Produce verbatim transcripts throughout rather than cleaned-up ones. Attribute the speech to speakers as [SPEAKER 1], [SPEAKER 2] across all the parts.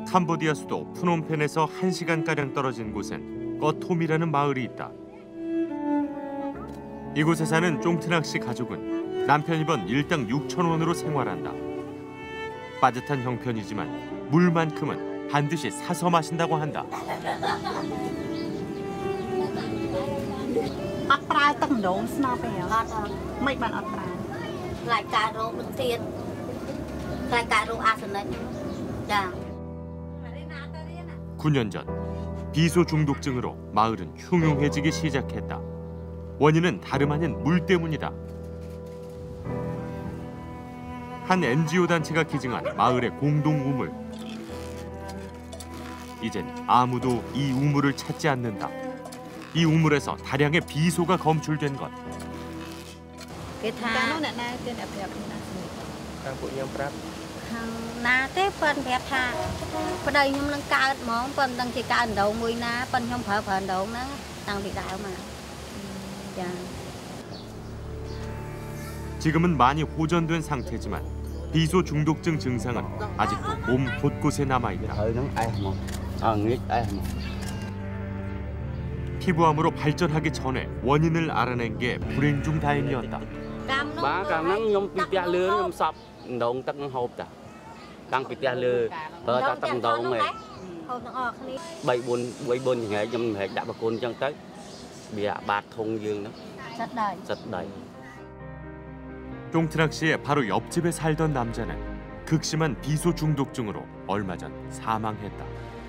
[SPEAKER 1] 캄보디아 수도 프놈펜에서 한 시간가량 떨어진 곳엔 꺼톰이라는 마을이 있다. 이곳에 사는 쫑트낙 씨 가족은 남편이번 일당 육천 원으로 생활한다. 빠듯한 형편이지만 물만큼은 반드시 사서 마신다고 한다. 구 년 전 비소 중독증으로 마을은 흉흉해지기 시작했다. 원인은 다름 아닌 물 때문이다. 한 엔지오 단체가 기증한 마을의 공동 우물. 이젠 아무도 이 우물을 찾지 않는다. 이 우물에서 다량의 비소가 검출된 것. 지금은 많이 호전된 상태지만 비소 중독증 증상은 아직도 몸 곳곳에 남아있다. 피부암으로 발전하기 전에 원인을 알아낸 게 불행 중 다행이었다. 쫑트낙 씨의 바로 옆집에 살던 남자는 극심한 비소 중독증으로 얼마 전 사망했다.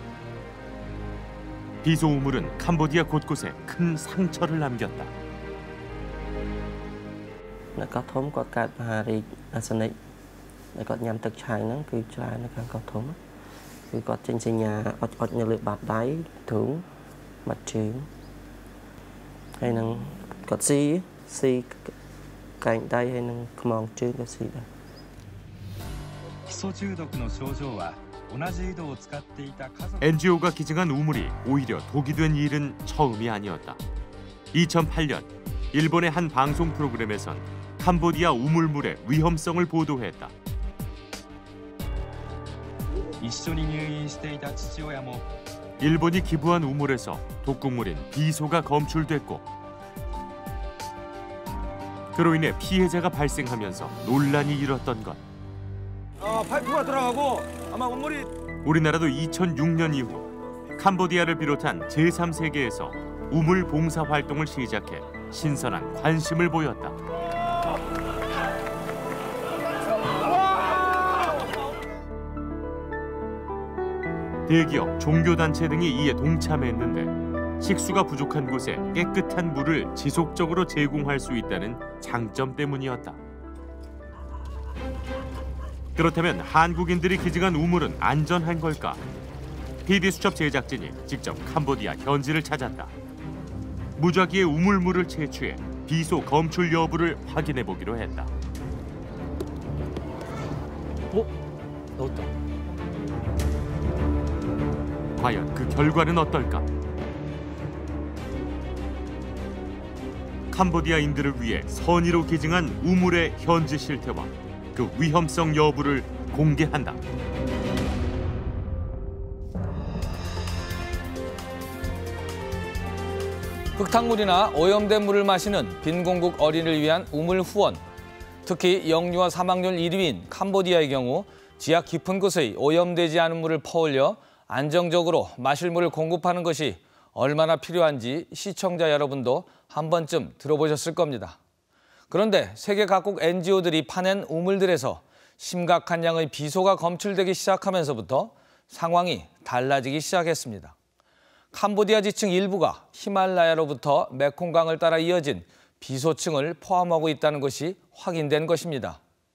[SPEAKER 1] 비소 우물은 캄보디아 곳곳에 큰 상처를 남겼다. 엔지오가 기증한 우물이 오히려 독이 된 일은 처음이 아니었다. 이천팔 년 일본의 한 방송 프로그램에선 캄보디아 우물물의 위험성을 보도했다. 일본이 기부한 우물에서 독극물인 비소가 검출됐고 그로 인해 피해자가 발생하면서 논란이 일었던 것.
[SPEAKER 2] 어, 파이프가 들어가고 아마 우물이
[SPEAKER 1] 우리나라도 이천육 년 이후 캄보디아를 비롯한 제삼 세계에서 우물 봉사 활동을 시작해 신선한 관심을 보였다. 대기업, 종교단체 등이 이에 동참했는데 식수가 부족한 곳에 깨끗한 물을 지속적으로 제공할 수 있다는 장점 때문이었다. 그렇다면 한국인들이 기증한 우물은 안전한 걸까? 피디수첩 제작진이 직접 캄보디아 현지를 찾았다. 무작위의 우물물을 채취해 비소 검출 여부를 확인해 보기로 했다.
[SPEAKER 3] 어? 넣었다.
[SPEAKER 1] 과연 그 결과는 어떨까? 캄보디아인들을 위해 선의로 기증한 우물의 현지 실태와 그 위험성 여부를 공개한다.
[SPEAKER 4] 흙탕물이나 오염된 물을 마시는 빈공국 어린이를 위한 우물 후원. 특히 영유아 사망률 일 위인 캄보디아의 경우 지하 깊은 곳의 오염되지 않은 물을 퍼올려 안정적으로 마실 물을 공급하는 것이 얼마나 필요한지 시청자 여러분도 한 번쯤 들어보셨을 겁니다. 그런데 세계 각국 엔지오들이 파낸 우물들에서 심각한 양의 비소가 검출되기 시작하면서부터 상황이 달라지기 시작했습니다. 캄보디아 지층 일부가 히말라야로부터 메콩강을 따라 이어진 비소층을 포함하고 있다는 것이 확인된 것입니다.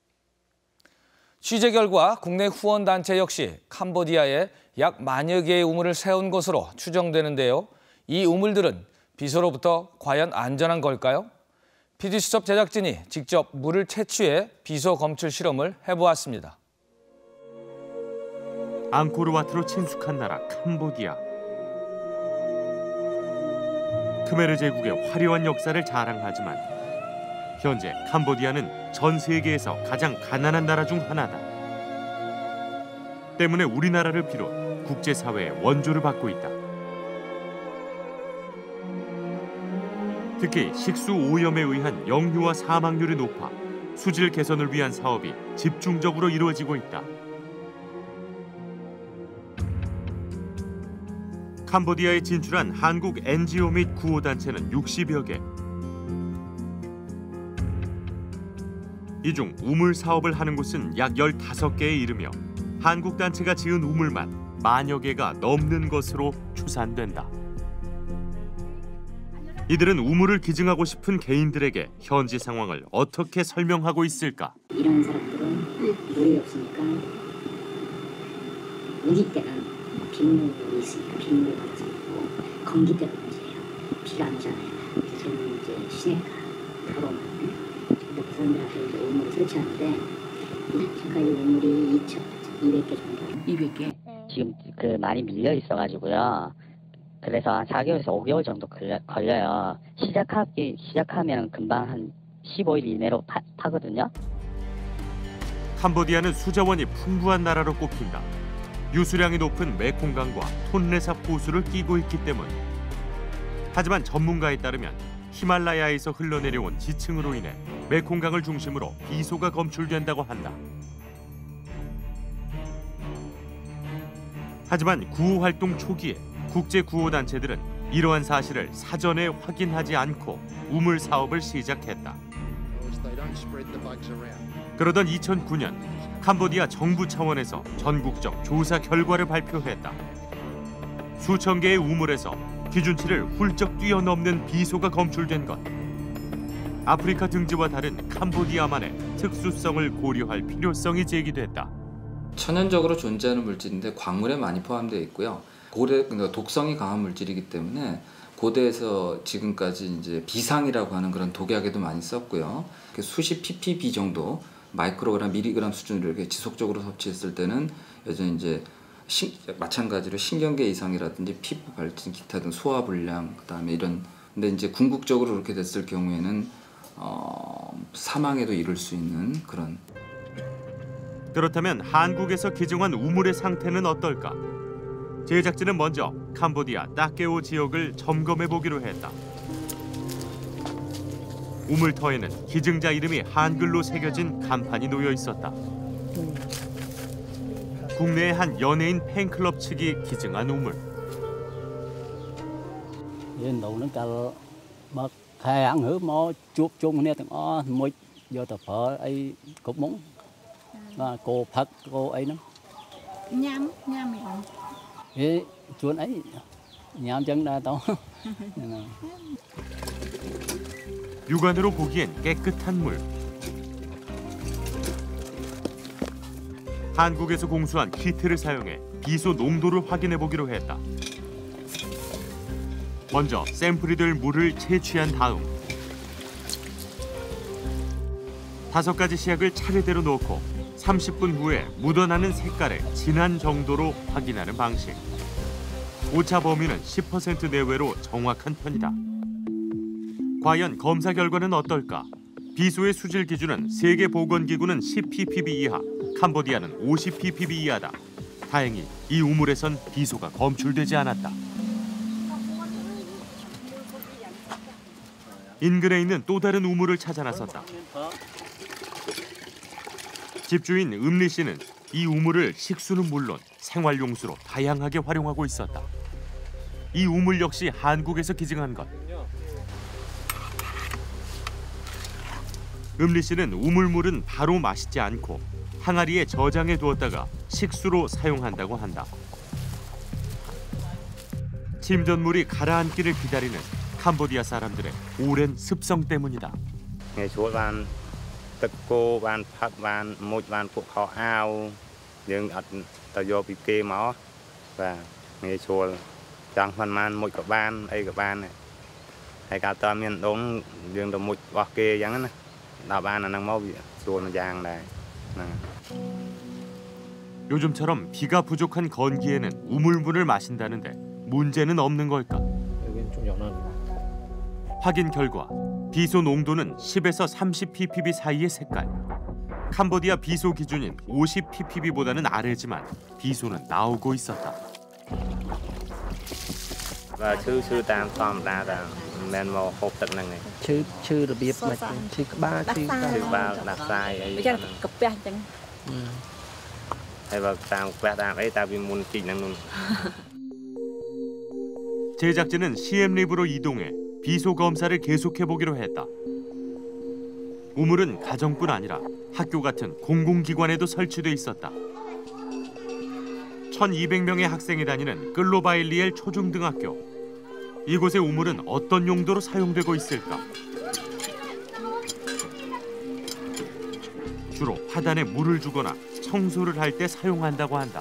[SPEAKER 4] 취재 결과 국내 후원단체 역시 캄보디아에 약 만여 개의 우물을 세운 것으로 추정되는데요. 이 우물들은 비소로부터 과연 안전한 걸까요? 피디수첩 제작진이 직접 물을 채취해 비소 검출 실험을 해보았습니다.
[SPEAKER 1] 앙코르와트로 친숙한 나라 캄보디아. 크메르 제국의 화려한 역사를 자랑하지만 현재 캄보디아는 전 세계에서 가장 가난한 나라 중 하나다. 때문에 우리나라를 비롯 국제사회의 원조를 받고 있다. 특히 식수 오염에 의한 영유아 사망률이 높아 수질 개선을 위한 사업이 집중적으로 이루어지고 있다. 캄보디아에 진출한 한국 엔지오 및 구호단체는 육십여 개. 이 중 우물 사업을 하는 곳은 약 열다섯 개에 이르며 한국 단체가 지은 우물만 만여 개가 넘는 것으로 추산된다. 이들은 우물을 기증하고 싶은 개인들에게 현지 상황을 어떻게 설명하고 있을까?
[SPEAKER 5] 이런 사람들은 물이 없으니까 우기 때는 빗물이 있으니까 빗물을 받아서 먹고 건기 때는 문제예요. 비가 안 오잖아요. 그래서 이제 시내가 바로만 근데 그 사람들한테 이제 우물을 설치하는데 지금까지 우물이 이천이백 개 정도. 이백 개.
[SPEAKER 6] 지금 그 많이 밀려 있어가지고요. 그래서 한 사 개월에서 오 개월 정도 걸려, 걸려요. 시작하기 시작하면 금방 한 십오 일 이내로 파, 파거든요.
[SPEAKER 1] 캄보디아는 수자원이 풍부한 나라로 꼽힌다. 유수량이 높은 메콩강과 톤레삽 호수를 끼고 있기 때문. 하지만 전문가에 따르면 히말라야에서 흘러내려온 지층으로 인해 메콩강을 중심으로 비소가 검출된다고 한다. 하지만 구호 활동 초기에 국제 구호 단체들은 이러한 사실을 사전에 확인하지 않고 우물 사업을 시작했다. 그러던 이천구 년 캄보디아 정부 차원에서 전국적 조사 결과를 발표했다. 수천 개의 우물에서 기준치를 훌쩍 뛰어넘는 비소가 검출된 것. 아프리카 등지와 다른 캄보디아만의 특수성을 고려할 필요성이 제기됐다.
[SPEAKER 7] 천연적으로 존재하는 물질인데 광물에 많이 포함되어 있고요. 고래 독성이 강한 물질이기 때문에 고대에서 지금까지 이제 비상이라고 하는 그런 독약에도 많이 썼고요. 수십 ppb 정도 마이크로그램, 미리그램 수준으로 이렇게 지속적으로 섭취했을 때는 여전히 이제 신, 마찬가지로 신경계 이상이라든지 피부 발진, 기타 등 소화 불량, 그다음에 이런. 근데 이제 궁극적으로 그렇게 됐을 경우에는 어, 사망에도 이를 수 있는 그런.
[SPEAKER 1] 그렇다면 한국에서 기증한 우물의 상태는 어떨까? 제작진은 먼저 캄보디아 따케오 지역을 점검해 보기로 했다. 우물터에는 기증자 이름이 한글로 새겨진 간판이 놓여 있었다. 국내의 한 연예인 팬클럽 측이 기증한 우물.
[SPEAKER 3] Yên đâu nó cả mà khai ăn hứa mà chuột chung nè từng o mới giờ tập phở ấy cục móng và cô phật cô ấy nó
[SPEAKER 8] nhám nhám mày không?
[SPEAKER 3] 예, chuột ấy nhám chân ra to.
[SPEAKER 1] 육안으로 보기엔 깨끗한 물. 한국에서 공수한 키트를 사용해 비소 농도를 확인해 보기로 했다. 먼저 샘플이 될 물을 채취한 다음 다섯 가지 시약을 차례대로 넣고 삼십 분 후에 묻어나는 색깔의 진한 정도로 확인하는 방식. 오차 범위는 십 퍼센트 내외로 정확한 편이다. 과연 검사 결과는 어떨까? 비소의 수질 기준은 세계보건기구는 십 ppb 이하, 캄보디아는 오십 ppb 이하다. 다행히 이 우물에선 비소가 검출되지 않았다. 인근에 있는 또 다른 우물을 찾아 나섰다. 집주인 음리 씨는 이 우물을 식수는 물론 생활용수로 다양하게 활용하고 있었다. 이 우물 역시 한국에서 기증한 것. 음리 씨는 우물물은 바로 마시지 않고 항아리에 저장해 두었다가 식수로 사용한다고 한다. 침전물이 가라앉기를 기다리는 캄보디아 사람들의 오랜 습성 때문이다.
[SPEAKER 9] ទឹកគោបានផឹកបានមួយបានពួកខោអាវយើងអត់ទៅយកពីគេមកបាទងាយស្រួលចង់ប៉ុន្មានមួយក៏បានអីក៏បានហើយកាលតើមានដងយើងទៅមួយរបស់គេអញ្ចឹងណាដល់បានអាហ្នឹងមកវាស្រួលមួយយ៉ាងដែរហ្នឹង
[SPEAKER 1] 요즘처럼 비가 부족한 건기에는 우물물을 마신다는데 문제는 없는 걸까?
[SPEAKER 3] 여기는 좀 연한.
[SPEAKER 1] 확인 결과 비소 농도는 십에서 삼십 ppb 사이의 색깔. 캄보디아 비소 기준인 오십 ppb보다는 아래지만 비소는 나오고 있었다.
[SPEAKER 9] và chữ chữ tam tom đa là men màu hộp tận năng này
[SPEAKER 10] ชื่อชื่อระเบียบมาชื่อกบ้าชื่อ
[SPEAKER 9] chữ ba đặt sai ấy
[SPEAKER 8] អញ្ចឹងកាពះអញ្ចឹង
[SPEAKER 9] hay vào tam quẹt tam ấy ta vì muốn chỉnh năng luôn.
[SPEAKER 1] 제작진은 시엠립으로 이동해 비소 검사를 계속해보기로 했다. 우물은 가정뿐 아니라 학교 같은 공공기관에도 설치돼 있었다. 천이백 명의 학생이 다니는 끌로바일리엘 초중등학교. 이곳의 우물은 어떤 용도로 사용되고 있을까? 주로 화단에 물을 주거나 청소를 할 때 사용한다고 한다.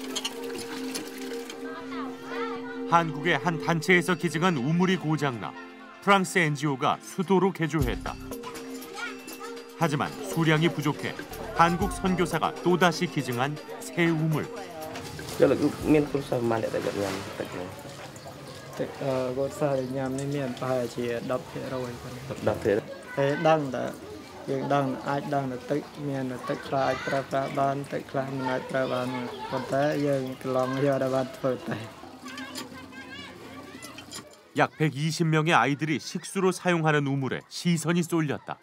[SPEAKER 1] 한국의 한 단체에서 기증한 우물이 고장나 프랑스 엔지오가 수도로 개조했다. 하지만 수량이 부족해 한국 선교사가 또다시 기증한 새 우물. 약 백이십 명의 아이들이 식수로 사용하는 우물에 시선이 쏠렸다.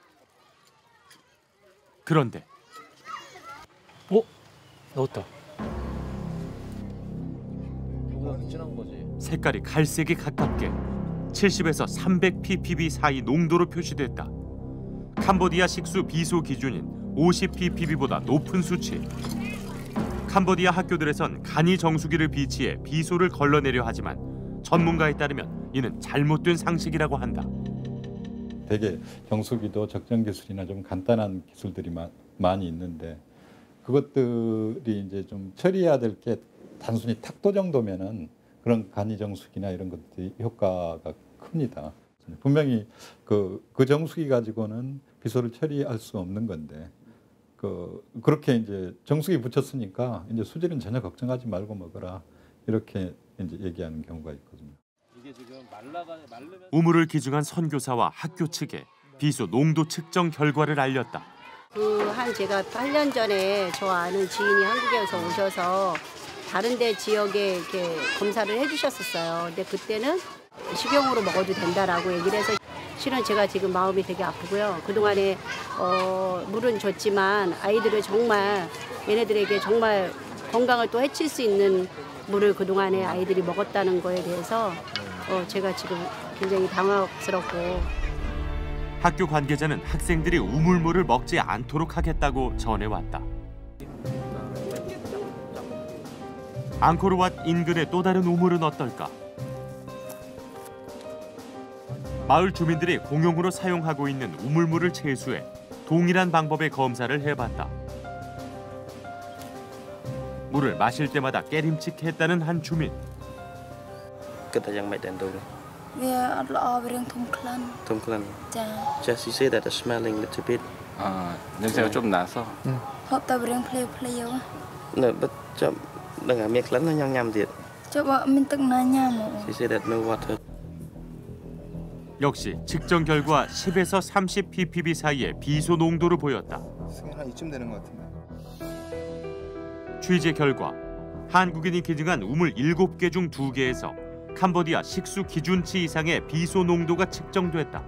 [SPEAKER 1] 그런데
[SPEAKER 4] 어? 넣었다.
[SPEAKER 1] 색깔이 갈색에 가깝게 칠십에서 삼백 ppb 사이 농도로 표시됐다. 캄보디아 식수 비소 기준인 오십 ppb보다 높은 수치. 캄보디아 학교들에선 간이 정수기를 비치해 비소를 걸러내려 하지만 전문가에 따르면 이는 잘못된 상식이라고 한다.
[SPEAKER 11] 대개 정수기도 적정 기술이나 좀 간단한 기술들이 마, 많이 있는데 그것들이 이제 좀 처리해야 될 게 단순히 탁도 정도면은 그런 간이 정수기나 이런 것들이 효과가 큽니다. 분명히 그, 그 정수기 가지고는 비소를 처리할 수 없는 건데 그 그렇게 이제 정수기 붙였으니까 이제 수질은 전혀 걱정하지 말고 먹어라 이렇게 이제 얘기하는 경우가 있거든요.
[SPEAKER 4] 이게 지금 말라가 말르면
[SPEAKER 1] 우물을 기증한 선교사와 학교 측에 비소 농도 측정 결과를 알렸다.
[SPEAKER 12] 그 한 제가 팔 년 전에 저 아는 지인이 한국에서 오셔서 다른데 지역에 이렇게 검사를 해주셨었어요. 근데 그때는 식용으로 먹어도 된다라고 얘기를 해서 실은 제가 지금 마음이 되게 아프고요. 그동안에 어, 물은 줬지만 아이들을 정말 얘네들에게 정말 건강을 또 해칠 수 있는 물을 그동안에 아이들이 먹었다는 거에 대해서 어, 제가 지금 굉장히 당황스럽고.
[SPEAKER 1] 학교 관계자는 학생들이 우물물을 먹지 않도록 하겠다고 전해왔다. 앙코르왓 인근의 또 다른 우물은 어떨까? 마을 주민들이 공용으로 사용하고 있는 우물물을 채수해 동일한 방법의 검사를 해봤다. 물을 마실 때마다 깨림칙했다는 한 주민.
[SPEAKER 13] វាអត់ល្អវារឿងធំក្លិនធំក្លិនចា Just you say that the smelling little bit
[SPEAKER 7] 아, 냄새가 좀 나서.
[SPEAKER 13] ហូបតែវារឿងភ្លាវភ្លាវនៅបិទចាប់ដឹងថាមានក្លិនញ៉ាំញ៉ាំទៀតចុះបើមានទឹកណាញ៉ាំ She said that no water
[SPEAKER 1] 역시 측정 결과 십에서 삼십 ppb 사이의 비소 농도를 보였다.
[SPEAKER 14] 한 이쯤 되는 것 같은데.
[SPEAKER 1] 취재 결과 한국인이 기증한 우물 일곱 개 중 두 개에서 캄보디아 식수 기준치 이상의 비소 농도가 측정됐다.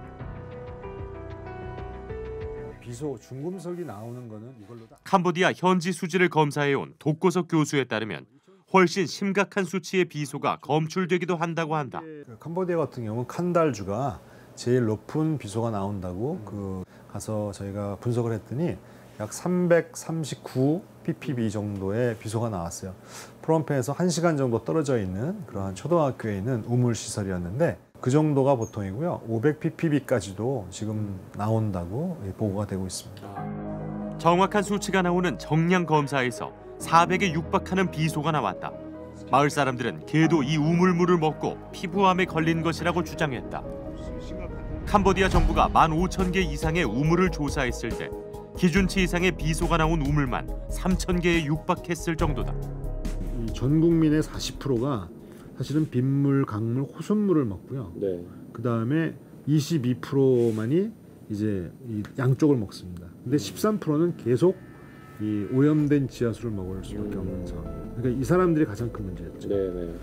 [SPEAKER 15] 비소 중금속이 나오는 거는 이걸로 다.
[SPEAKER 1] 캄보디아 현지 수질을 검사해온 독고석 교수에 따르면 훨씬 심각한 수치의 비소가 검출되기도 한다고 한다.
[SPEAKER 15] 캄보디아 같은 경우는 칸달주가 제일 높은 비소가 나온다고 그 가서 저희가 분석을 했더니 약 삼백삼십구 ppb 정도의 비소가 나왔어요. 프롬펜에서 한 시간 정도 떨어져 있는 그러한 초등학교에 있는 우물 시설이었는데 그 정도가 보통이고요. 오백 ppb까지도 지금 나온다고 보고가 되고 있습니다.
[SPEAKER 1] 정확한 수치가 나오는 정량 검사에서 사백에 육박하는 비소가 나왔다. 마을 사람들은 개도 이 우물물을 먹고 피부암에 걸린 것이라고 주장했다. 캄보디아 정부가 만 오천 개 이상의 우물을 조사했을 때 기준치 이상의 비소가 나온 우물만 삼천 개에 육박했을 정도다.
[SPEAKER 15] 전 국민의 사십 퍼센트가 사실은 빗물, 강물, 호수물을 먹고요. 네. 그 다음에 이십이 퍼센트만이 이제 이 양쪽을 먹습니다. 근데 십삼 퍼센트는 계속 이 오염된 지하수를 먹을 수밖에 없는 상황. 그러니까 이 사람들이 가장 큰 문제였죠.
[SPEAKER 16] 네네.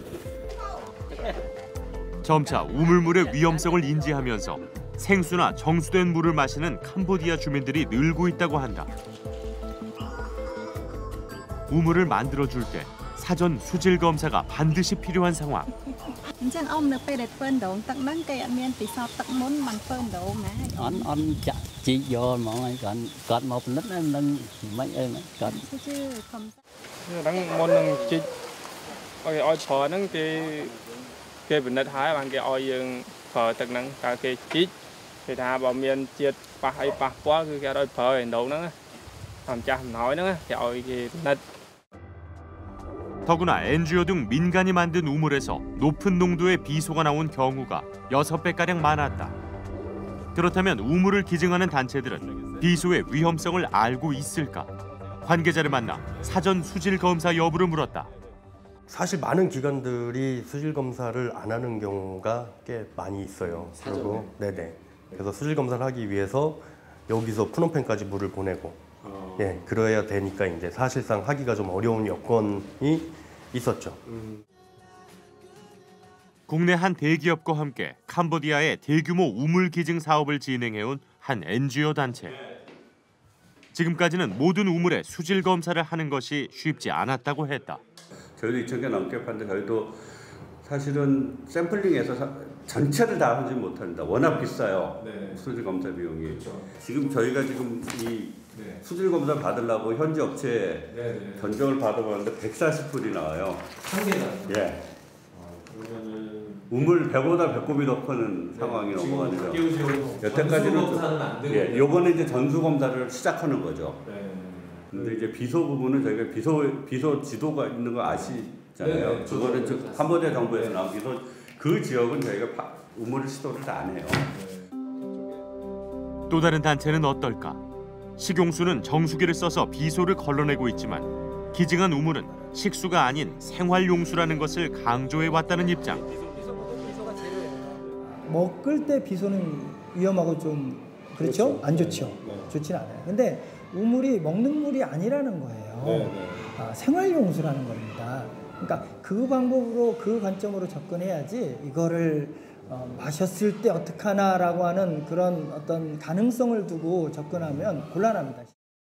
[SPEAKER 1] 점차 우물물의 위험성을 인지하면서 생수나 정수된 물을 마시는 캄보디아 주민들이 늘고 있다고 한다. 우물을 만들어줄 때 사전 수질 검사가 반드시 필요한 상황.
[SPEAKER 8] អញ្ចឹងអ៊ំនៅពេលដែលធ្វើដងទឹកហ្នឹងគេអត់មានពិសោធន៍ទឹកមុនមិនធ្វើដងណា
[SPEAKER 3] អន់អន់ចាក់ជីកយកហ្មងហើយគាត់គាត់មកផលិតហ្នឹងមិនមិនអីគាត់
[SPEAKER 8] ជឿខំ
[SPEAKER 17] ហ្នឹងមុននឹងជីកឲ្យឲ្យប្រើហ្នឹងគេគេពិនិត្យហើយបានគេឲ្យយើងប្រើទឹកហ្នឹងតើគេជីកគេថាបើមានជាតិប៉ះអីប៉ះពាល់គឺគេឲ្យប្រើឯដងហ្នឹងតាមចាស់អំណោយហ្នឹងគេឲ្យគេពិនិត្យ
[SPEAKER 1] 더구나 엔지오 등 민간이 만든 우물에서 높은 농도의 비소가 나온 경우가 여섯 배가량 많았다. 그렇다면 우물을 기증하는 단체들은 비소의 위험성을 알고 있을까? 관계자를 만나 사전 수질 검사 여부를 물었다.
[SPEAKER 18] 사실 많은 기관들이 수질 검사를 안 하는 경우가 꽤 많이 있어요. 그리고 네네. 그래서 수질 검사를 하기 위해서 여기서 푸놈펜까지 물을 보내고, 어. 예, 그래야 되니까 이제 사실상 하기가 좀 어려운 여건이 있었죠. 음.
[SPEAKER 1] 국내 한 대기업과 함께 캄보디아의 대규모 우물 기증 사업을 진행해온 한 엔지오 단체. 지금까지는 모든 우물의 수질 검사를 하는 것이 쉽지 않았다고 했다.
[SPEAKER 19] 저희도 이천 개 넘게 봤는데 저희도 사실은 샘플링해서 사, 전체를 다 하지 못합니다. 워낙 비싸요. 네. 수질 검사 비용이. 그렇죠. 지금 저희가 지금 이 네. 수질 검사 받으려고 현지 업체에 네, 네. 견적을 받아봤는데 백사십 불이 나와요. 한 개당? 예. 아, 그러면은 우물 배보다 배꼽이 더 크는 네. 상황이 넘어가는 거죠. 여태까지는 좀, 예, 요번에 이제 전수 검사를 시작하는 거죠. 네. 근데 이제 비소 부분은 저희가 비소 비소 지도가 있는 거 아시잖아요. 네, 네. 그거는 저 캄보디아 정부에서 나온 비소 그 지역은 저희가 파, 우물을 시도를 다 안 해요. 네.
[SPEAKER 1] 또 다른 단체는 어떨까? 식용수는 정수기를 써서 비소를 걸러내고 있지만 기증한 우물은 식수가 아닌 생활용수라는 것을 강조해 왔다는 입장.
[SPEAKER 20] 먹을 때 비소는 위험하고 좀 그렇죠? 그렇죠. 안 좋죠. 네. 좋진 않아요. 근데 우물이 먹는 물이 아니라는 거예요. 네, 네. 아, 생활용수라는 겁니다. 그러니까 그 방법으로 그 관점으로 접근해야지 이거를 어, 마셨을 때 어떡하나라고 하는 그런 어떤 가능성을 두고 접근하면 곤란합니다.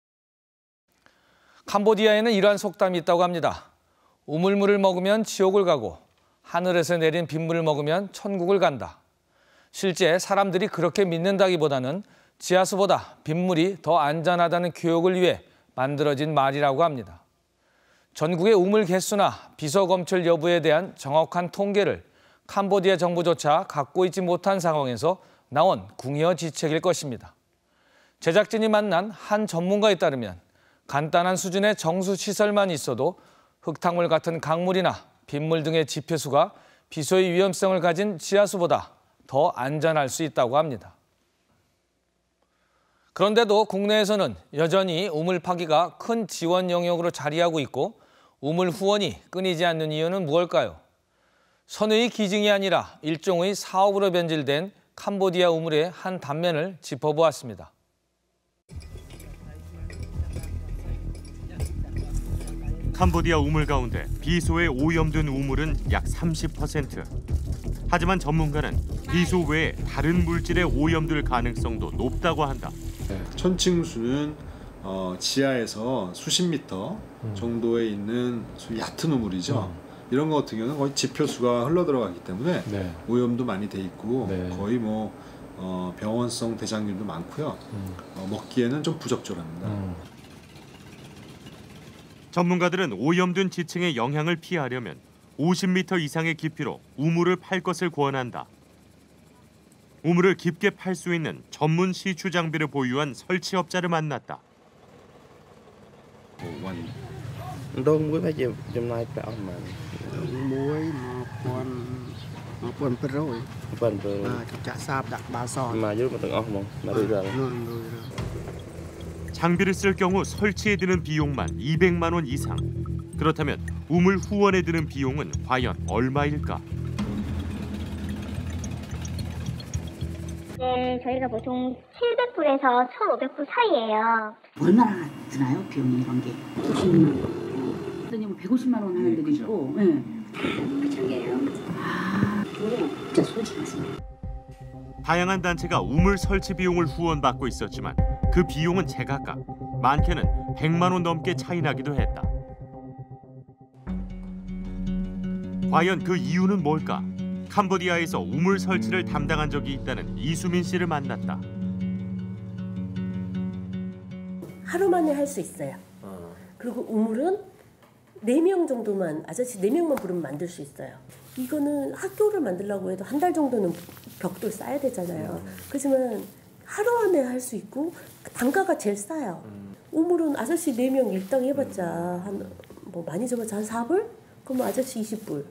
[SPEAKER 4] 캄보디아에는 이러한 속담이 있다고 합니다. 우물물을 먹으면 지옥을 가고 하늘에서 내린 빗물을 먹으면 천국을 간다. 실제 사람들이 그렇게 믿는다기보다는 지하수보다 빗물이 더 안전하다는 교육을 위해 만들어진 말이라고 합니다. 전국의 우물 개수나 비소 검출 여부에 대한 정확한 통계를 캄보디아 정부조차 갖고 있지 못한 상황에서 나온 궁여지책일 것입니다. 제작진이 만난 한 전문가에 따르면 간단한 수준의 정수시설만 있어도 흙탕물 같은 강물이나 빗물 등의 지폐수가 비소의 위험성을 가진 지하수보다 더 안전할 수 있다고 합니다. 그런데도 국내에서는 여전히 우물 파기가 큰 지원 영역으로 자리하고 있고 우물 후원이 끊이지 않는 이유는 무엇일까요? 선의의 기증이 아니라 일종의 사업으로 변질된 캄보디아 우물의 한 단면을 짚어보았습니다.
[SPEAKER 1] 캄보디아 우물 가운데 비소에 오염된 우물은 약 삼십 퍼센트. 하지만 전문가는 비소 외에 다른 물질에 오염될 가능성도 높다고 한다.
[SPEAKER 15] 네, 천칭수는 어, 지하에서 수십 미터 정도에 있는 얕은 우물이죠. 음. 이런 거 같은 경우는 거의 지표수가 흘러 들어가기 때문에 네. 오염도 많이 돼 있고 네. 거의 뭐 어, 병원성 대장균도 많고요. 음. 어, 먹기에는 좀 부적절합니다. 음.
[SPEAKER 1] 전문가들은 오염된 지층의 영향을 피하려면 오십 미터 이상의 깊이로 우물을 팔 것을 권한다. 우물을 깊게 팔 수 있는 전문 시추 장비를 보유한 설치업자를 만났다.
[SPEAKER 10] Đôn muối phải chịu chùm này phải ông mà
[SPEAKER 21] muối một con một con per rồi
[SPEAKER 10] phần per
[SPEAKER 21] à chả sáp đặt ba son
[SPEAKER 10] mà dưới một tầng ốc không mà đi ra
[SPEAKER 1] 장비를 쓸 경우 설치에 드는 비용만 이백만 원 이상. 그렇다면 우물 후원에 드는 비용은 과연 얼마일까?
[SPEAKER 22] 지금 저희가 보통 칠백 불에서 천오백 불 사이예요.
[SPEAKER 5] 얼마나 드나요? 비용이 이런 게 오십만 원. 그러면 백오십만 원 하는 데도 있고. 네. 그창이에요. 아, 진짜 솔직하십니다.
[SPEAKER 1] 다양한 단체가 우물 설치 비용을 후원받고 있었지만 그 비용은 제각각 많게는 백만 원 넘게 차이 나기도 했다. 과연 그 이유는 뭘까? 캄보디아에서 우물 설치를 담당한 적이 있다는 이수민 씨를 만났다.
[SPEAKER 16] 하루 만에 할 수 있어요. 그리고 우물은 네 명 정도만, 아저씨 네 명만 부르면 만들 수 있어요. 이거는 학교를 만들려고 해도 한 달 정도는 벽돌 쌓아야 되잖아요. 그렇지만 하루 안에 할 수 있고 단가가 제일 싸요. 우물은 아저씨 네 명 일당 해봤자 한 뭐 많이 줘봤자 한 사 불? 그럼 아저씨 이십 불.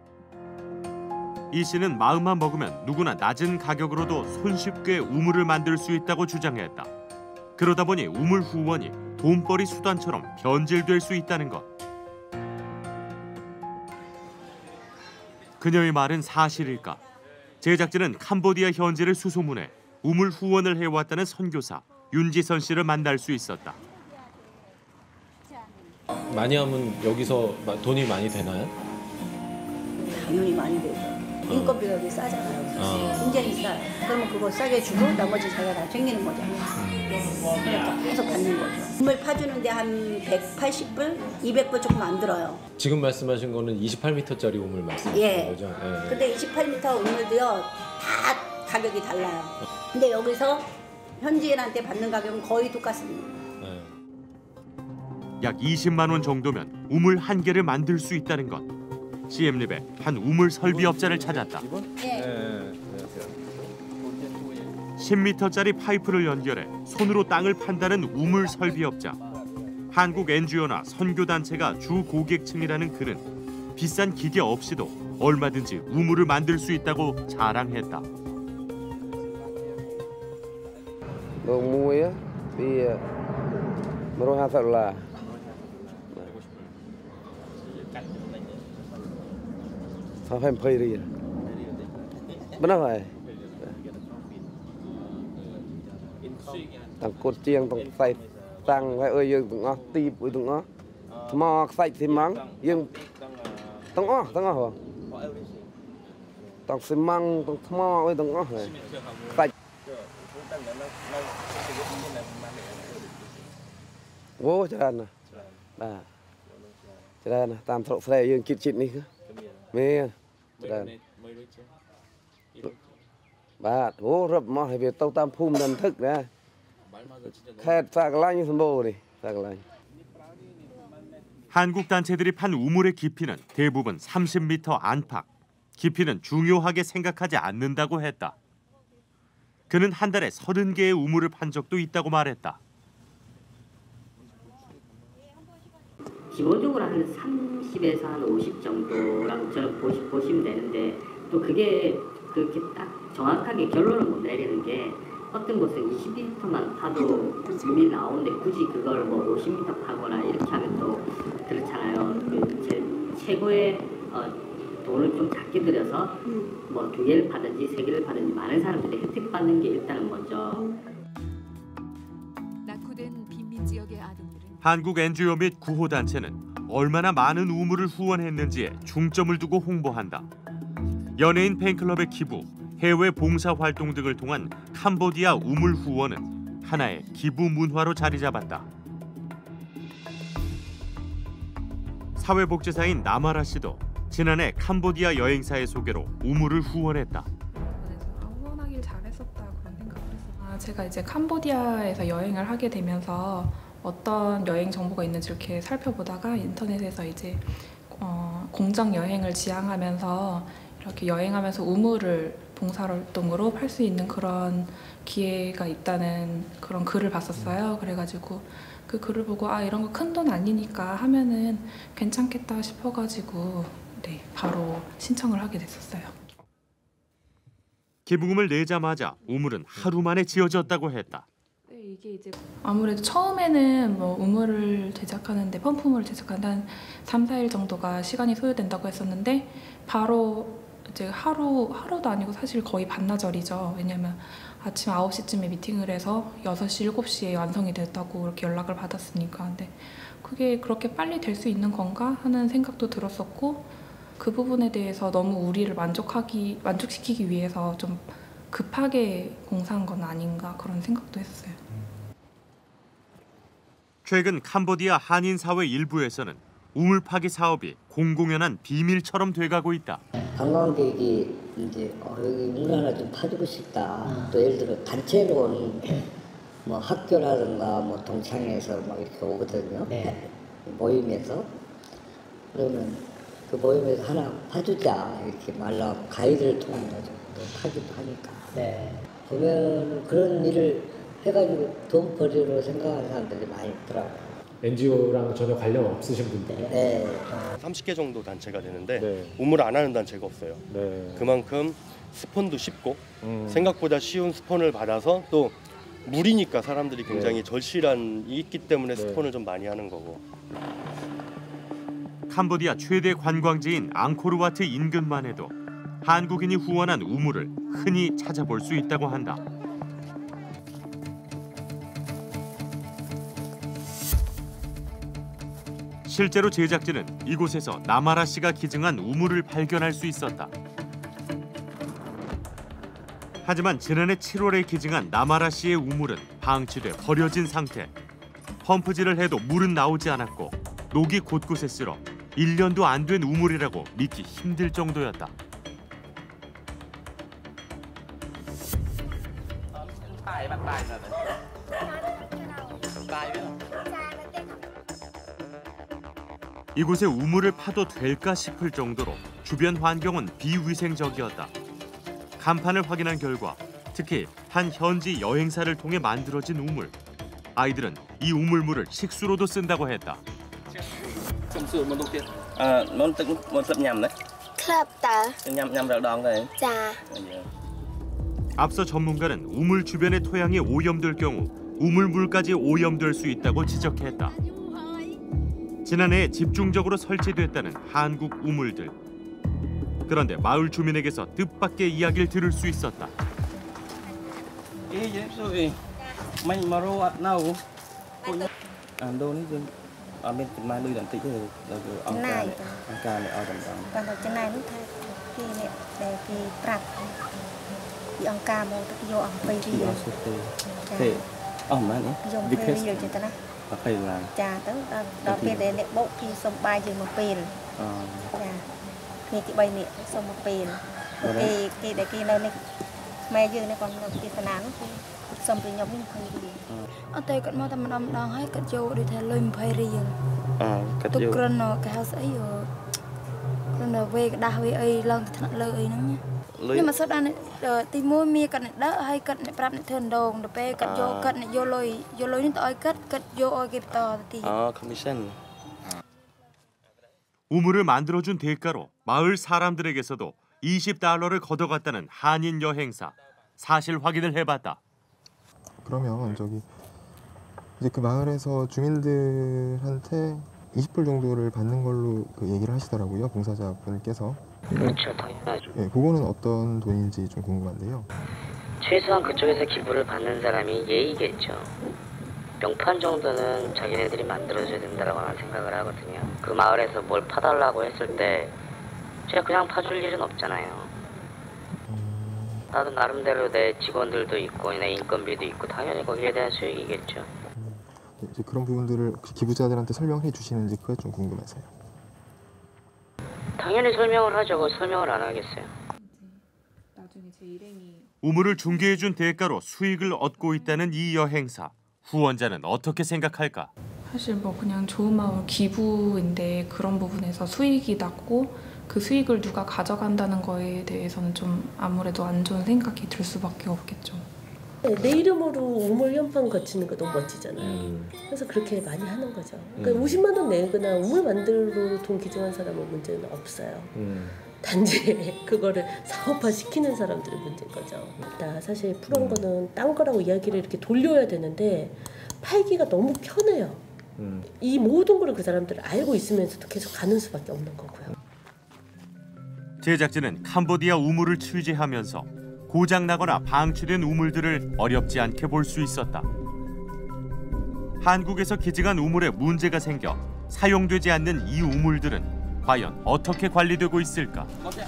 [SPEAKER 1] 이 씨는 마음만 먹으면 누구나 낮은 가격으로도 손쉽게 우물을 만들 수 있다고 주장했다. 그러다 보니 우물 후원이 돈벌이 수단처럼 변질될 수 있다는 것. 그녀의 말은 사실일까? 제작진은 캄보디아 현지를 수소문해 우물 후원을 해왔다는 선교사 윤지선 씨를 만날 수 있었다.
[SPEAKER 22] 많이 하면 여기서 돈이 많이 되나요?
[SPEAKER 12] 당연히 많이 되죠. 인건비가 여기 싸잖아요. 어. 굉장히 싸요. 그러면 그거 싸게 주고 나머지 자기가 다 챙기는 거죠. 그러니까 계속 받는 거죠. 우물 파주는데 한 백팔십 불, 이백 불 조금 안 들어요.
[SPEAKER 22] 지금 말씀하신 거는 이십팔 미터짜리 우물 말씀하시는
[SPEAKER 12] 예.
[SPEAKER 22] 거죠? 예.
[SPEAKER 12] 근데 이십팔 미터 우물도요 다 가격이 달라요. 근데 여기서 현지인한테 받는 가격은 거의 똑같습니다.
[SPEAKER 22] 예.
[SPEAKER 1] 약 이십만 원 정도면 우물 한 개를 만들 수 있다는 것. 씨엠립의 한 우물 설비업자를 찾았다.
[SPEAKER 12] 네.
[SPEAKER 1] 십 미터짜리 파이프를 연결해 손으로 땅을 판다는 우물 설비업자. 한국 엔지오나 선교단체가 주 고객층이라는 그는 비싼 기계 없이도 얼마든지 우물을 만들 수 있다고 자랑했다.
[SPEAKER 10] 뭐야? 이 뭐로 하살라. Sao phải phơi đi? Bên nào vậy? Tàng cột chiêng, tàng say, tàng phải ơi dương tàng ngó, ti bụi tàng ngó, mò say thì mắng, dương tàng ngó, tàng ngó hả? Tàng xi măng, tàng mò ơi tàng ngó hả? Say. Vô cho anh nè, à, cho anh nè, tam thọ say dương kít chít đi. Mẹ, bà, ô rập mò hay việc tàu tam phum đần thức nè, khét phạc lanh như bồ đi, phạc lanh.
[SPEAKER 1] 한국 단체들이 판 우물의 깊이는 대부분 삼십 미터 안팎. 깊이는 중요하게 생각하지 않는다고 했다. 그는 한 달에 서른 개의 우물을 판 적도 있다고 말했다.
[SPEAKER 5] 기본적으로 한 삼십에서 한 오십 정도랑 저는 보시, 보시면 되는데 또 그게 그렇게 딱 정확하게 결론을 못 내리는 게 어떤 곳은 이십 미터만 파도 물이 나오는데 굳이 그걸 뭐 오십 미터 파거나 이렇게 하면 또 그렇잖아요. 제 최고의 어, 돈을 좀 작게 들여서 뭐 두 개를 파든지 세 개를 파든지 많은 사람들이 혜택 받는 게 일단은 먼저.
[SPEAKER 23] 낙후된 빈민 지역의 아동들은
[SPEAKER 1] 한국 엔지오 및 구호단체는 얼마나 많은 우물을 후원했는지에 중점을 두고 홍보한다. 연예인 팬클럽의 기부, 해외 봉사활동 등을 통한 캄보디아 우물 후원은 하나의 기부 문화로 자리 잡았다. 사회복지사인 나마라 씨도 지난해 캄보디아 여행사의 소개로 우물을 후원했다.
[SPEAKER 24] 후원하길 잘했었다 그런 생각을 했어요. 제가 이제 캄보디아에서 여행을 하게 되면서 어떤 여행 정보가 있는지 이렇게 살펴보다가 인터넷에서 이제 어, 공정 여행을 지향하면서 이렇게 여행하면서 우물을 봉사활동으로 팔 수 있는 그런 기회가 있다는 그런 글을 봤었어요. 그래가지고 그 글을 보고 아 이런 거 큰 돈 아니니까 하면은 괜찮겠다 싶어가지고 네 바로 신청을 하게 됐었어요.
[SPEAKER 1] 기부금을 내자마자 우물은 하루 만에 지어졌다고 했다.
[SPEAKER 24] 네, 이게 이제 아무래도 처음에는 뭐 우물을 제작하는데 펌프물을 제작하는데 한 삼, 사 일 정도가 시간이 소요된다고 했었는데 바로 이제 하루, 하루도 아니고 사실 거의 반나절이죠. 왜냐면 아침 아홉 시쯤에 미팅을 해서 여섯 시, 일곱 시에 완성이 됐다고 이렇게 연락을 받았으니까. 근데 그게 그렇게 빨리 될 수 있는 건가 하는 생각도 들었었고, 그 부분에 대해서 너무 우리를 만족하기, 만족시키기 위해서 좀 급하게 공사한 건 아닌가 그런 생각도 했어요.
[SPEAKER 1] 최근 캄보디아 한인 사회 일부에서는 우물 파기 사업이 공공연한 비밀처럼 돼가고 있다.
[SPEAKER 5] 관광객이 이제 어, 여기 물 하나 좀 파주고 싶다. 또 예를 들어 단체로 오는 뭐 학교라든가 뭐 동창회에서 막 이렇게 오거든요. 네. 모임에서 그러면 그 모임에서 하나 파주자 이렇게 말로 가이드를 통해서 파기도 하니까. 네. 보면 그런 일을 해가지고 돈 벌이로 생각하는 사람들이 많이 있더라고요.
[SPEAKER 22] 엔지오랑 전혀 관련 없으신 분들.
[SPEAKER 5] 네.
[SPEAKER 18] 삼십 개 정도 단체가 되는데 네. 우물 안 하는 단체가 없어요. 네. 그만큼 스폰도 쉽고 음. 생각보다 쉬운 스폰을 받아서 또 물이니까 사람들이 굉장히 네. 절실한 있기 때문에 네. 스폰을 좀 많이 하는 거고.
[SPEAKER 1] 캄보디아 최대 관광지인 앙코르와트 인근만 해도 한국인이 후원한 우물을 흔히 찾아볼 수 있다고 한다. 실제로 제작진은 이곳에서 나마라 씨가 기증한 우물을 발견할 수 있었다. 하지만 지난해 칠월에 기증한 나마라 씨의 우물은 방치돼 버려진 상태. 펌프질을 해도 물은 나오지 않았고 녹이 곳곳에 쓸어 일 년도 안 된 우물이라고 믿기 힘들 정도였다. 이곳에 우물을 파도 될까 싶을 정도로 주변 환경은 비위생적이었다. 간판을 확인한 결과 특히 한 현지 여행사를 통해 만들어진 우물. 아이들은 이 우물물을 식수로도 쓴다고 했다. 앞서 전문가는 우물 주변의 토양이 오염될 경우 우물물까지 오염될 수 있다고 지적했다. 지난해 집중적으로 설치됐다는 한국 우물들. 그런데 마을 주민에게서 뜻밖의 이야기를 들을 수 있었다.
[SPEAKER 2] Cha tới đó phía để nè bộ khi xong bài gì một pin. Dạ. Thì cái bài nè xong một pin. Cái cái để cái nơi này mẹ dư này còn cái phần nào nó xong rồi nhóm mình không đi.
[SPEAKER 13] Ở đây cận mà tầm năm đang hay cận châu đi theo lôi phải riêng. À, cận châu. Tôi cần nó cái house ấy rồi. Cần nó về cái đào về ấy lần thì thằng lơ ấy nữa nhá. Nhưng mà sau đó này tìm mua mía cận đỡ hay cận này prap này thường đồng để pe cận vô cận này vô lôi vô lôi này tỏi cất cất vô oi kịp to thì.
[SPEAKER 22] 아, 커미션.
[SPEAKER 1] 우물을 만들어준 대가로 마을 사람들에게서도 이십 달러를 걷어갔다는 한인 여행사. 사실 확인을 해봤다.
[SPEAKER 6] 그러면 저기 이제 그 마을에서 주민들한테 이십 불 정도를 받는 걸로 그 얘기를 하시더라고요, 봉사자분께서.
[SPEAKER 9] 그렇죠, 당연하죠.
[SPEAKER 6] 예, 그거는 어떤 돈인지 좀 궁금한데요.
[SPEAKER 9] 최소한 그쪽에서 기부를 받는 사람이 예의겠죠. 명판 정도는 자기네들이 만들어줘야 된다고 나는 생각을 하거든요. 그 마을에서 뭘 파달라고 했을 때 제가 그냥 파줄 일은 없잖아요. 나도 나름대로 내 직원들도 있고 내 인건비도 있고 당연히 거기에 대한 수익이겠죠.
[SPEAKER 6] 이제 그런 부분들을 기부자들한테 설명을 해주시는지 그게 좀 궁금해서요.
[SPEAKER 9] 당연히 설명을 하죠. 설명을 안 하겠어요.
[SPEAKER 1] 우물을 중개해준 대가로 수익을 얻고 있다는 이 여행사. 후원자는 어떻게 생각할까?
[SPEAKER 24] 사실 뭐 그냥 좋은 마음 기부인데 그런 부분에서 수익이 났고 그 수익을 누가 가져간다는 거에 대해서는 좀 아무래도 안 좋은 생각이 들 수밖에 없겠죠.
[SPEAKER 16] 내 이름으로 우물 현판 거치는 거 너무 멋지잖아요. 음. 그래서 그렇게 많이 하는 거죠. 그러니까 음. 오십만 원 내거나 우물 만들러 돈 기증한 사람은 문제는 없어요. 음. 단지 그거를 사업화 시키는 사람들이 문제인 거죠. 나 사실 프로한 음. 거는 딴 거라고 이야기를 이렇게 돌려야 되는데 팔기가 너무 편해요. 음. 이 모든 거를 그 사람들을 알고 있으면서도 계속 가는 수밖에 없는 거고요.
[SPEAKER 1] 제작진은 캄보디아 우물을 취재하면서 고장나거나 방치된 우물들을 어렵지 않게 볼 수 있었다. 한국에서 기증한 우물에 문제가 생겨 사용되지 않는 이 우물들은 과연 어떻게 관리되고 있을까?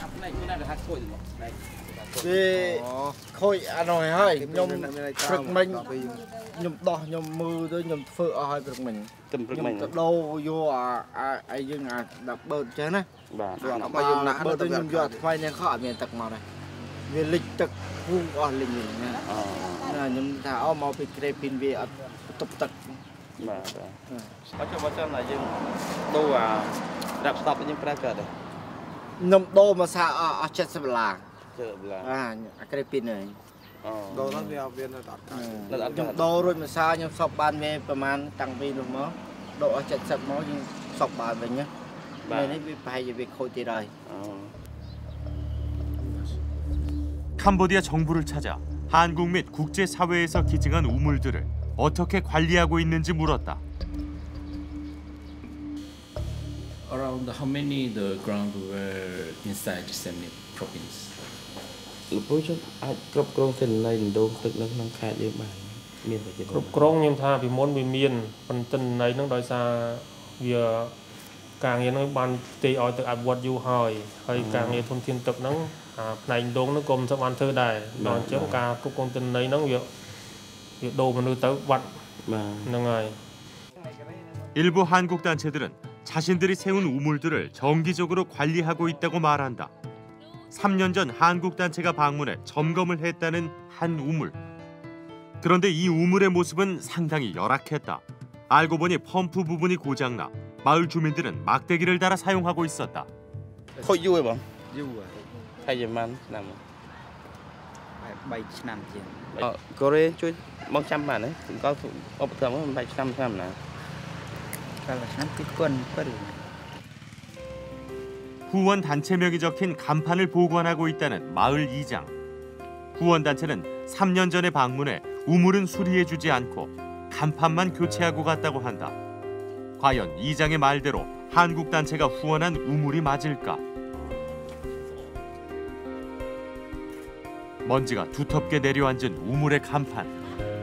[SPEAKER 3] 왜 거의 안 와요? 좀 프렉맨 좀 더, 좀 무도 좀 퍼, 프렉맨. 좀 더, 요, 아, 아, 아, 이제 아, 납 버잖아. 납 버도 좀 요, phải nên khó miền tắc mà này. Về lịch tắc vuông ở lịch này. Là nhưng ta ao mau bị kẹp pin về tập tắc. Mà, macam macam là nhưng đâu à, đạp stop nhưng phải cái đấy. Nằm đâu mà sao ở chết sập là. À, cái pin này. Đồ nó đeo viên nó đặt. Trong đồ rồi mà sao nhưng sọc bàn vềประมาณ tăng pin được mà. Độ ở chết sập nó nhưng sọc bàn về nhá. Này nó bị phải về khôi tì rồi.
[SPEAKER 1] 캄보디아 정부를 찾아 한국 및 국제 사회에서 기증한 우물들을 어떻게 관리하고 있는지 물었다.
[SPEAKER 7] Around how many the ground were inside the Siem Reap province?
[SPEAKER 11] លោកពូខ្ញុំអាចគ្រប់គ្រងទិន្នន័យដងទឹកនៅក្នុងខេត្តយើងបានមានតែជាគ្រប់
[SPEAKER 14] គ្រងខ្ញុំថាពីមុនវាមានប៉ុន្តែទិន្នន័យហ្នឹងដោយសារវាការងារហ្នឹងបានទីឲ្យទៅអភិវឌ្ឍយូរហើយហើយការងារធនធានទឹកហ្នឹងផ្នែកដងហ្នឹងក៏មិនសូវបានធ្វើដែរដល់អញ្ចឹងការគ្រប់គ្រងទិន្នន័យហ្នឹងវាវាដូរមនុស្សទៅបាត់ហ្នឹងហើយ
[SPEAKER 1] 일부 한국 단체들은 자신들이 세운 우물들을 정기적으로 관리하고 있다고 말한다. 삼 년 전 한국 단체가 방문해 점검을 했다는 한 우물. 그런데 이 우물의 모습은 상당히 열악했다. 알고 보니 펌프 부분이 고장나 마을 주민들은 막대기를 달아 사용하고 있었다.
[SPEAKER 11] 거의 유해 봐. 유해. 하지만 남.
[SPEAKER 3] bảy năm tiền.
[SPEAKER 11] 어, 거래ជួយបងចាំបានទេក៏ឧបត្ថម្ភមិនបាច់ឆ្នាំឆ្នាំណា
[SPEAKER 3] Kalauឆ្នាំពីគុណពេល
[SPEAKER 1] 후원 단체명이 적힌 간판을 보관하고 있다는 마을 이장. 후원 단체는 삼 년 전에 방문해 우물은 수리해주지 않고 간판만 교체하고 갔다고 한다. 과연 이장의 말대로 한국 단체가 후원한 우물이 맞을까? 먼지가 두텁게 내려앉은 우물의 간판.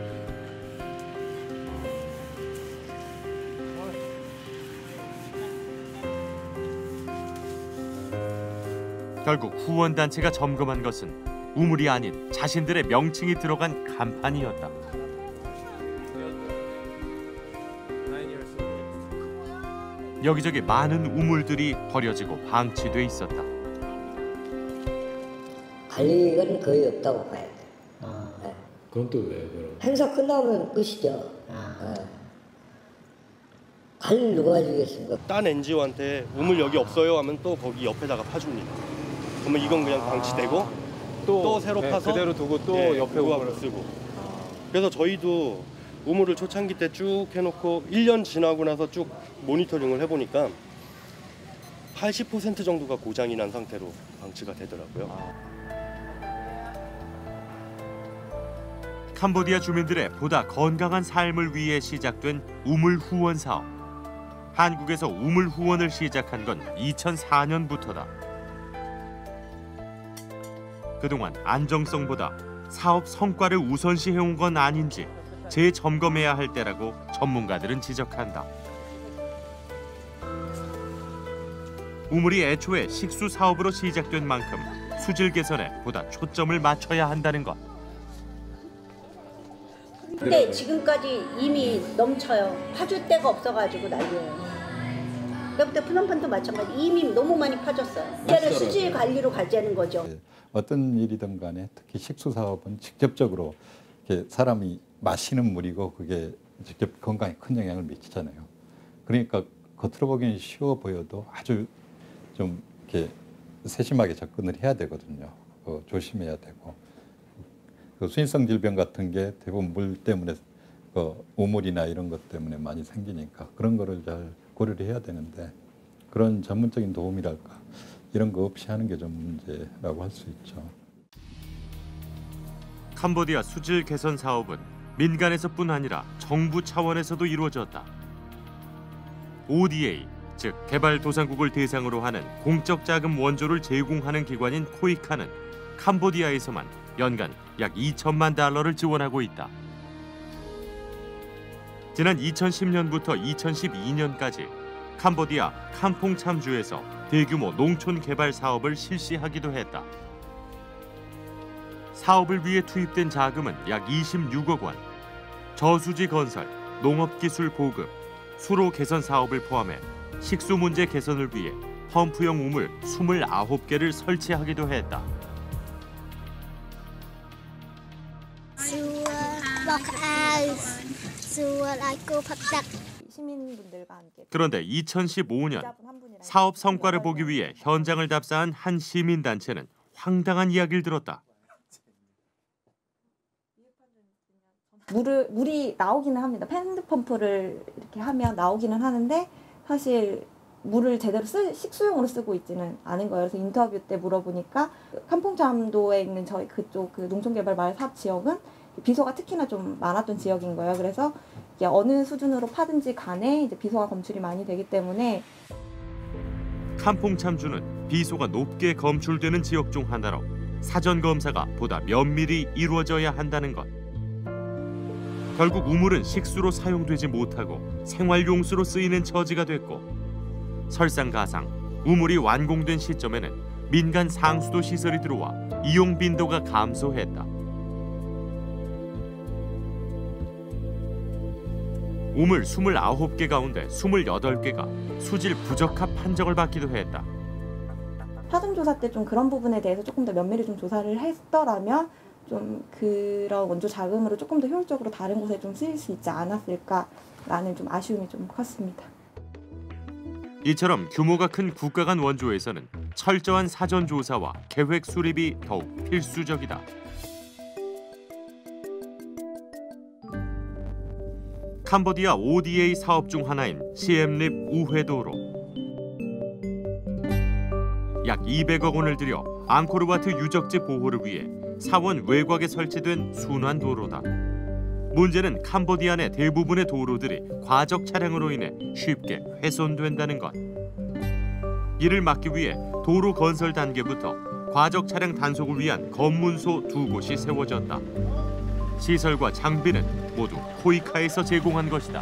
[SPEAKER 1] 결국 후원단체가 점검한 것은 우물이 아닌 자신들의 명칭이 들어간 간판이었다. 여기저기 많은 우물들이 버려지고 방치돼 있었다.
[SPEAKER 5] 관리는 거의 없다고 봐야 돼.
[SPEAKER 22] 아, 네. 그건 또 왜요? 그럼?
[SPEAKER 5] 행사 끝나면 끝이죠. 아. 네. 관리 누가 해주겠습니까?
[SPEAKER 18] 딴 엔지오한테 우물 여기 없어요 하면 또 거기 옆에다가 파줍니다. 그러면 이건 그냥 방치되고 아, 또, 또 새로
[SPEAKER 17] 네,
[SPEAKER 18] 파서
[SPEAKER 17] 그대로 두고 또
[SPEAKER 18] 네,
[SPEAKER 17] 옆에
[SPEAKER 18] 우물을 쓰고. 아. 그래서 저희도 우물을 초창기 때 쭉 해놓고 일 년 지나고 나서 쭉 모니터링을 해보니까 팔십 퍼센트 정도가 고장이 난 상태로 방치가 되더라고요. 아.
[SPEAKER 1] 캄보디아 주민들의 보다 건강한 삶을 위해 시작된 우물 후원 사업. 한국에서 우물 후원을 시작한 건 이천사 년부터다. 그동안 안정성보다 사업 성과를 우선시해온 건 아닌지 재점검해야 할 때라고 전문가들은 지적한다. 우물이 애초에 식수 사업으로 시작된 만큼 수질 개선에 보다 초점을 맞춰야 한다는 것.
[SPEAKER 12] 근데 지금까지 이미 넘쳐요. 파줄 데가 없어가지고 난리예요. 그때부터 푸놈판도 마찬가지. 이미 너무 많이 파줬어요. 이제는 수질 관리로 가자는 거죠.
[SPEAKER 25] 어떤 일이든 간에 특히 식수 사업은 직접적으로 이렇게 사람이 마시는 물이고 그게 직접 건강에 큰 영향을 미치잖아요. 그러니까 겉으로 보기엔 쉬워 보여도 아주 좀 이렇게 세심하게 접근을 해야 되거든요. 어, 조심해야 되고. 그 수인성 질병 같은 게 대부분 물 때문에 그 우물이나 이런 것 때문에 많이 생기니까 그런 거를 잘 고려를 해야 되는데 그런 전문적인 도움이랄까 이런 거 없이 하는 게 좀 문제라고 할 수 있죠.
[SPEAKER 1] 캄보디아 수질 개선 사업은 민간에서뿐 아니라 정부 차원에서도 이루어졌다. 오디에이, 즉 개발도상국을 대상으로 하는 공적 자금 원조를 제공하는 기관인 코이카는 캄보디아에서만 연간 약 이천만 달러를 지원하고 있다. 지난 이천십 년부터 이천십이 년까지 캄보디아 캄퐁참주에서 대규모 농촌 개발 사업을 실시하기도 했다. 사업을 위해 투입된 자금은 약 이십육억 원, 저수지 건설, 농업기술 보급, 수로 개선 사업을 포함해 식수 문제 개선을 위해 펌프형 우물 이십구 개를 설치하기도 했다.
[SPEAKER 4] 시민분들과 함께.
[SPEAKER 1] 그런데 이천십오 년 사업 성과를 보기 위해 현장을 답사한 한 시민단체는 황당한 이야기를 들었다.
[SPEAKER 4] 물을 물이 나오기는 합니다. 핸드펌프를 이렇게 하면 나오기는 하는데 사실 물을 제대로 쓰, 식수용으로 쓰고 있지는 않은 거예요. 그래서 인터뷰 때 물어보니까 캄퐁참도에 있는 저희 그쪽 그 농촌개발마을 사업 지역은 비소가 특히나 좀 많았던 지역인 거예요. 그래서 이게 어느 수준으로 파든지 간에 이제 비소가 검출이 많이 되기 때문에
[SPEAKER 1] 캄퐁참주는 비소가 높게 검출되는 지역 중 하나로 사전 검사가 보다 면밀히 이루어져야 한다는 것. 결국 우물은 식수로 사용되지 못하고 생활용수로 쓰이는 처지가 됐고 설상가상 우물이 완공된 시점에는 민간 상수도 시설이 들어와 이용 빈도가 감소했다. 우물 이십구 개 가운데 이십팔 개가 수질 부적합 판정을 받기도 했다.
[SPEAKER 4] 사전조사 때 좀 그런 부분에 대해서 조금 더 면밀히 좀 조사를 했더라면 좀 그런 원조 자금으로 조금 더 효율적으로 다른 곳에 좀 쓰일 수 있지 않았을까라는 좀 아쉬움이 좀 컸습니다.
[SPEAKER 1] 이처럼 규모가 큰 국가 간 원조에서는 철저한 사전 조사와 계획 수립이 더욱 필수적이다. 캄보디아 오디에이 사업 중 하나인 시엠립 우회도로. 약 이백억 원을 들여 앙코르와트 유적지 보호를 위해 사원 외곽에 설치된 순환도로다. 문제는 캄보디아 내 대부분의 도로들이 과적 차량으로 인해 쉽게 훼손된다는 것. 이를 막기 위해 도로 건설 단계부터 과적 차량 단속을 위한 검문소 두 곳이 세워졌다. 시설과 장비는 모두 코이카에서 제공한 것이다.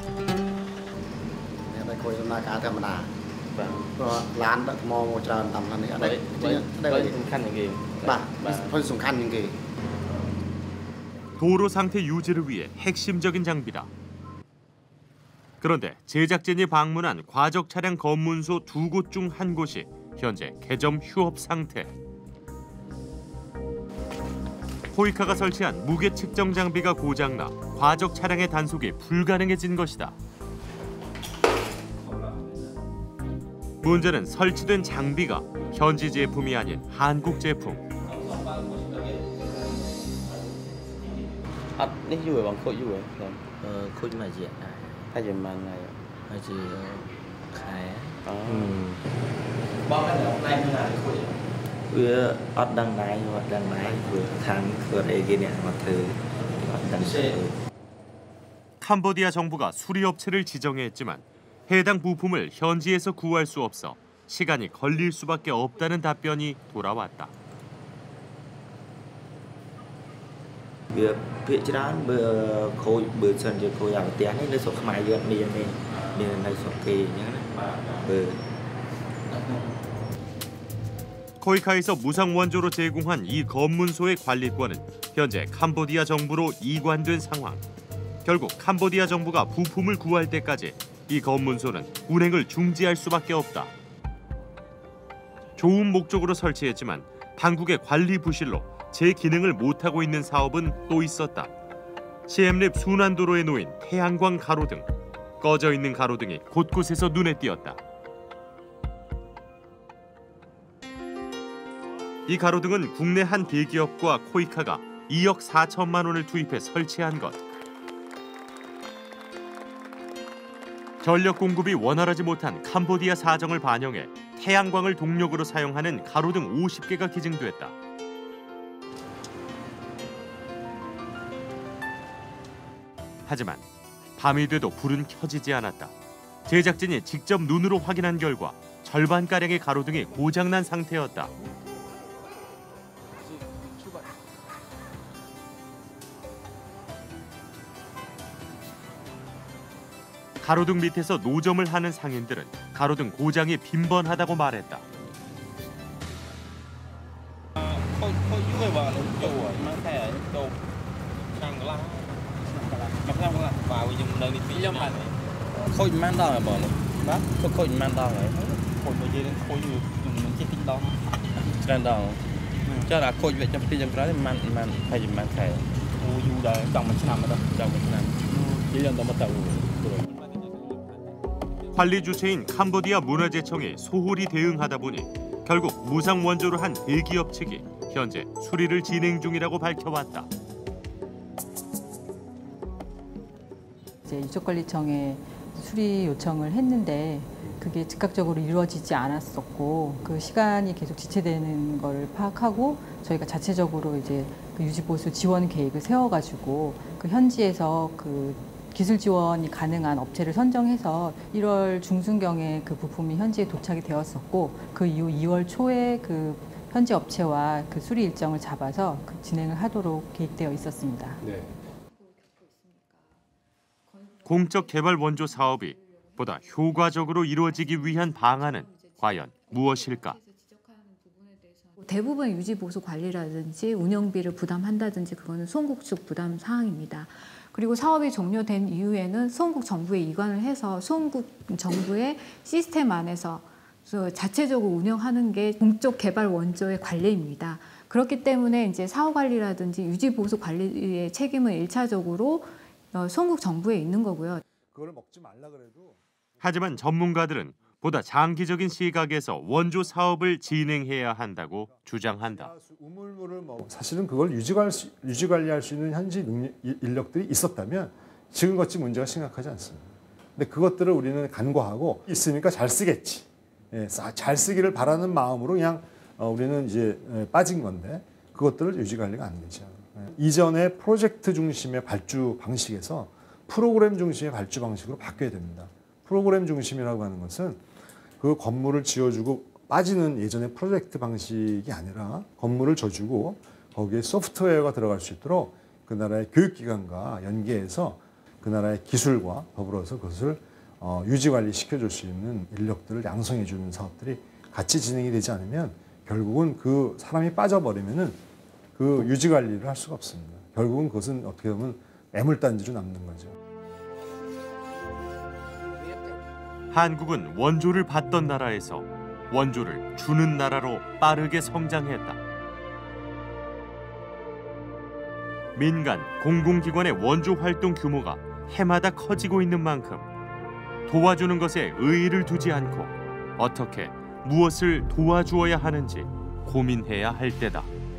[SPEAKER 1] 도로 상태 유지를 위해 핵심적인 장비다. 그런데 제작진이 방문한 과적 차량 검문소 두 곳 중 한 곳이 현재 개점 휴업 상태. 코이카가 설치한 무게 측정 장비가 고장나 과적 차량의 단속이 불가능해진 것이다. 문제는 설치된 장비가 현지 제품이 아닌 한국 제품.
[SPEAKER 11] 아, 네, 이거 bằng khối 이거. 어, khối mà gì ạ? Hay gì mà này? Hay gì khai? À. Bao cái này này là khối. Vừa ở đằng này hoặc đằng này vừa thang vừa đây kia nè mà thử ở đằng này.
[SPEAKER 1] 캄보디아 정부가 수리업체를 지정했지만 해당 부품을 현지에서 구할 수 없어 시간이 걸릴 수밖에 없다는 답변이 돌아왔다.
[SPEAKER 11] Bữa phía trên bữa khôi bữa sân giờ khôi ảo tiền ấy nó số không ai được bây giờ này bây giờ này số kỳ nhá bữa
[SPEAKER 1] 코이카에서 무상 원조로 제공한 이 검문소의 관리권은 현재 캄보디아 정부로 이관된 상황. 결국 캄보디아 정부가 부품을 구할 때까지 이 검문소는 운행을 중지할 수밖에 없다. 좋은 목적으로 설치했지만 당국의 관리 부실로 제 기능을 못하고 있는 사업은 또 있었다. 시엠립 순환도로에 놓인 태양광 가로등. 꺼져 있는 가로등이 곳곳에서 눈에 띄었다. 이 가로등은 국내 한 대기업과 코이카가 이억 사천만 원을 투입해 설치한 것. 전력 공급이 원활하지 못한 캄보디아 사정을 반영해 태양광을 동력으로 사용하는 가로등 오십 개가 기증됐다. 하지만 밤이 돼도 불은 켜지지 않았다. 제작진이 직접 눈으로 확인한 결과 절반가량의 가로등이 고장난 상태였다. 가로등 밑에서 노점을 하는 상인들은 가로등 고장이 빈번하다고 말했다.
[SPEAKER 11] khôi mang đòn là bỏ luôn, đó, khôi khôi mang đòn này, khôi bây giờ khôi nhiều mình chỉ tính đòn, trên đòn, cho là khôi về trong khi trong đó thì mang mang hay gì mang khè, khôi nhiều đời trong mình năm đó, trong mình năm, chỉ là tao bắt đầu rồi.
[SPEAKER 1] 관리 주체인 캄보디아 문화재청이 소홀히 대응하다 보니 결국 무상 원조를 한 대기업 측이 현재 수리를 진행 중이라고 밝혀왔다.
[SPEAKER 8] 이제 유적관리청에 수리 요청을 했는데 그게 즉각적으로 이루어지지 않았었고 그 시간이 계속 지체되는 걸 파악하고 저희가 자체적으로 이제 그 유지보수 지원 계획을 세워가지고 그 현지에서 그 기술 지원이 가능한 업체를 선정해서 일월 중순경에 그 부품이 현지에 도착이 되었었고 그 이후 이월 초에 그 현지 업체와 그 수리 일정을 잡아서 그 진행을 하도록 계획되어 있었습니다. 네.
[SPEAKER 1] 공적 개발 원조 사업이 보다 효과적으로 이루어지기 위한 방안은 과연 무엇일까?
[SPEAKER 15] 대부분 유지 보수 관리라든지 운영비를 부담한다든지 그거는 수원국 측 부담 사항입니다. 그리고 사업이 종료된 이후에는 수원국 정부에 이관을 해서 수원국 정부의 시스템 안에서 자체적으로 운영하는 게 공적 개발 원조의 관리입니다. 그렇기 때문에 이제 사업 관리라든지 유지 보수 관리의 책임은 일차적으로 수원국 정부에 있는 거고요.
[SPEAKER 19] 그걸 먹지 말라 그래도.
[SPEAKER 1] 하지만 전문가들은 보다 장기적인 시각에서 원조 사업을 진행해야 한다고 주장한다.
[SPEAKER 19] 우물물을 뭐 사실은 그걸 유지관 유지 관리할 수 있는 현지 능력, 인력들이 있었다면 지금같이 문제가 심각하지 않습니다. 근데 그것들을 우리는 간과하고 있으니까 잘 쓰겠지. 예, 잘 쓰기를 바라는 마음으로 그냥 어, 우리는 이제 빠진 건데 그것들을 유지 관리가 안 되죠. 예. 이전의 프로젝트 중심의 발주 방식에서 프로그램 중심의 발주 방식으로 바뀌어야 됩니다. 프로그램 중심이라고 하는 것은 그 건물을 지어주고 빠지는 예전의 프로젝트 방식이 아니라 건물을 져주고 거기에 소프트웨어가 들어갈 수 있도록 그 나라의 교육기관과 연계해서 그 나라의 기술과 더불어서 그것을 어, 유지관리 시켜줄 수 있는 인력들을 양성해주는 사업들이 같이 진행이 되지 않으면 결국은 그 사람이 빠져버리면은 그 유지관리를 할 수가 없습니다. 결국은 그것은 어떻게 보면 애물단지로 남는 거죠.
[SPEAKER 1] 한국은 원조를 받던 나라에서 원조를 주는 나라로 빠르게 성장했다. 민간, 공공기관의 원조 활동 규모가 해마다 커지고 있는 만큼 도와주는 것에 의의를 두지 않고 어떻게 무엇을 도와주어야 하는지 고민해야 할 때다.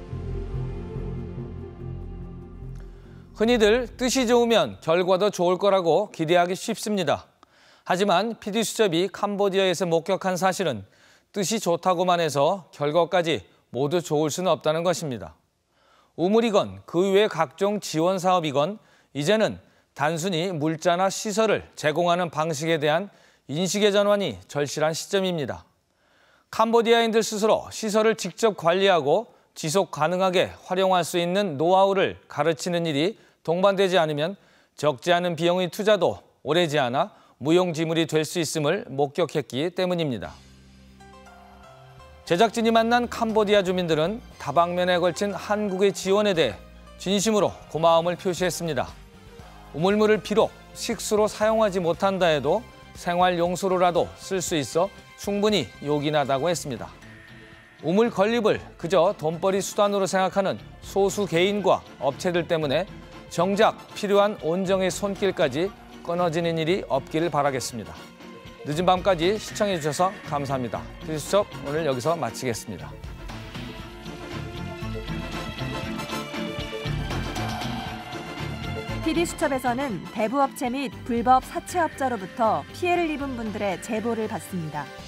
[SPEAKER 20] 흔히들 뜻이 좋으면 결과도 좋을 거라고 기대하기 쉽습니다. 하지만 피디수첩이 캄보디아에서 목격한 사실은 뜻이 좋다고만 해서 결과까지 모두 좋을 수는 없다는 것입니다. 우물이건 그 외 각종 지원 사업이건 이제는 단순히 물자나 시설을 제공하는 방식에 대한 인식의 전환이 절실한 시점입니다. 캄보디아인들 스스로 시설을 직접 관리하고 지속 가능하게 활용할 수 있는 노하우를 가르치는 일이 동반되지 않으면 적지 않은 비용의 투자도 오래지 않아 무용지물이 될 수 있음을 목격했기 때문입니다. 제작진이 만난 캄보디아 주민들은 다방면에 걸친 한국의 지원에 대해 진심으로 고마움을 표시했습니다. 우물물을 비록 식수로 사용하지 못한다 해도 생활용수로라도 쓸 수 있어 충분히 요긴하다고 했습니다. 우물 건립을 그저 돈벌이 수단으로 생각하는 소수 개인과 업체들 때문에 정작 필요한 온정의 손길까지 끊어지는 일이 없기를 바라겠습니다. 늦은 밤까지 시청해 주셔서 감사합니다. 피디수첩 오늘 여기서 마치겠습니다.
[SPEAKER 21] 피디수첩에서는 대부업체 및 불법 사채업자로부터 피해를 입은 분들의 제보를 받습니다.